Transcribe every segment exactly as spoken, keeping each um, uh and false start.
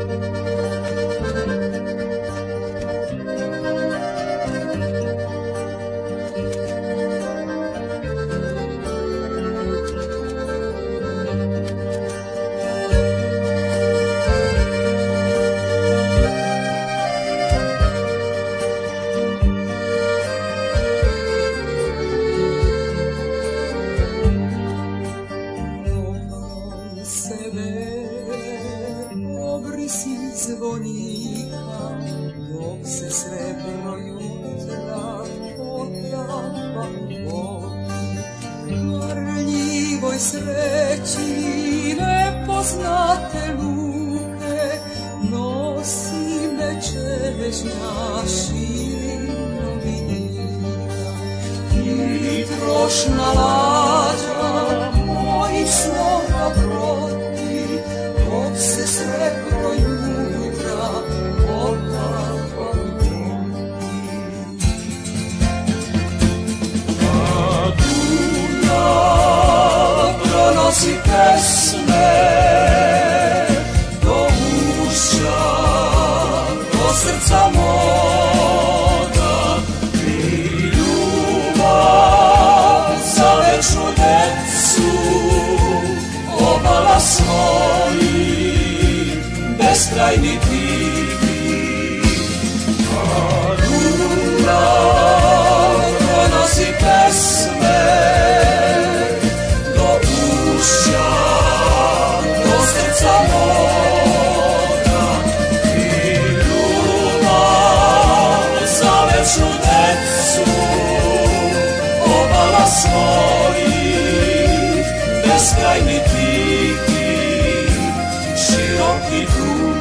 Zvonika, dok se srebro jutra potapa u vodi, marljivoj sreći nepoznate luke, nosi me čežnja širom vinika. I trošna lađa mojih snova brodi, dok se srebro jutra potapa u vodi. A Dunav pronosi pesme do uša, do srca moga, i ljubav za večnu decu obala svoji beskrajni tihi. A Dunav pronosi pesme do uša, do srca moga, i ljubav za večnu decu obala svojih beskrajni tihi, široki Dunav.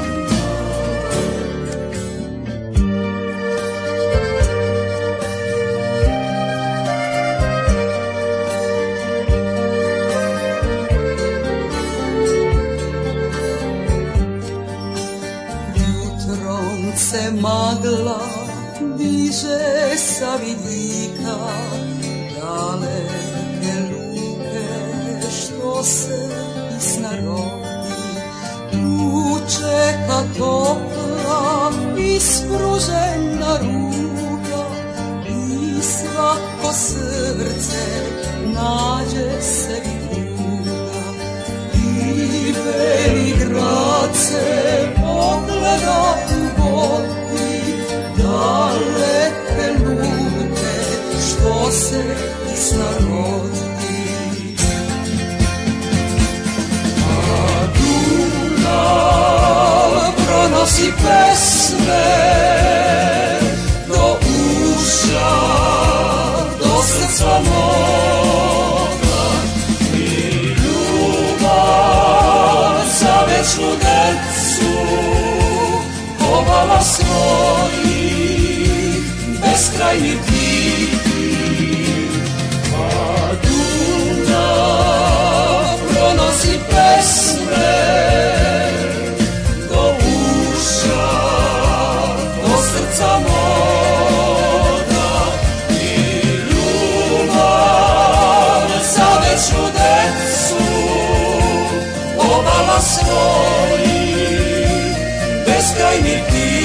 Jutrom se magla diže sa vidika, daleke luke što se isnarodi, tu čeka topla ispružena ruka, i svako srce nađe sebi druga. I beli grad se pogleda u vodi, daleke luke što se isnarodi. A Dunav pronosi pesme do uša, do srca moga, i ljubav za večnu decu obala svojih beskrajni tihi. A Dunav pronosi pesme do uša, do srca moga, i ljubav za večnu decu obala svojih beskrajni tihi.